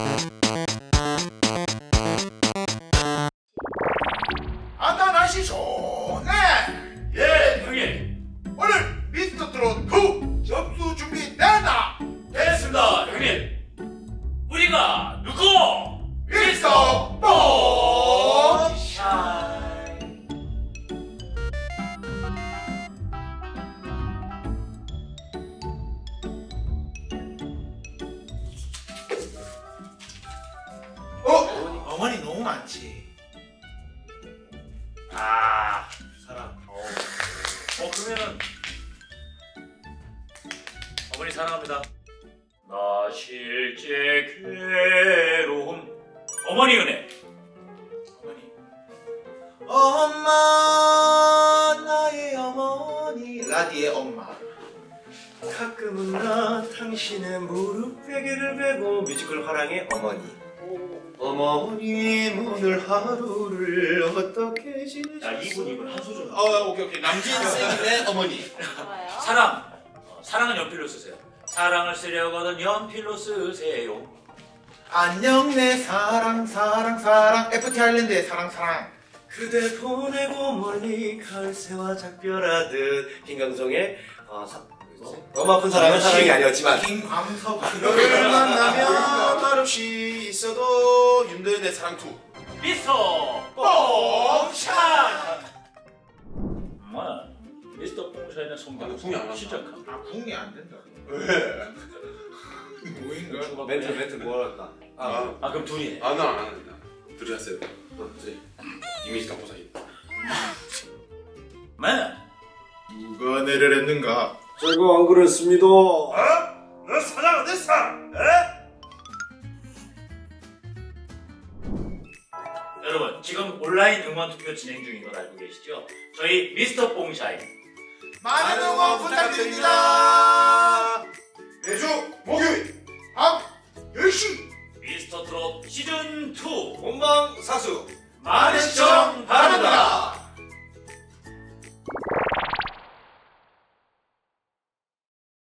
아따 날씨 좋네. 예, 형님. 오늘 미스터 트롯 2 접수 준비됐나? 됐습니다, 형님. 우리가 누구? 미스터 뽕샤인. 어머니 너무 많지. 아, 사랑. 그러면은 어머니 사랑합니다. 나 실제 괴로움. 어머니 은혜. 엄마 나의 어머니 라디의 엄마. 가끔은 나 당신의 무릎 베개를 베고 뮤지컬 화랑의 어머니. 어머니 오늘 하루를 어떻게 지내셨어요? 야, 이분 한 소절. 오케이. 남진생의 어머니. 좋아요. 사랑. 사랑은 연필로 쓰세요. 사랑을 쓰려거든 연필로 쓰세요. 안녕 내 사랑 FT 아일랜드의 사랑. 그대 보내고 멀리 가을새와 작별하듯 김강성의 너무 아픈 사랑은 사랑이 아니었지만 김광석 너를 만나면 말없이 있어도 윤도현의 사랑 2. 미스터 뽕샤인. 미스터 뽕샤인의 손가락 궁이 안 시작합니다. 궁이 안 된다. 왜? 뭐인가? 멘트 뭐랄까? 그럼 둘이 해. 난 안 합니다. 둘이 하세요. 둘이. 이미지 갖고 사기. 누가 내려냈는가? 제가 안 그랬습니다. 너 사랑 어딨어? 여러분 지금 온라인 응원 투표 진행 중인 걸 알고 계시죠? 저희 미스터 뽕샤인 많은 응원 부탁드립니다. 매주 목요일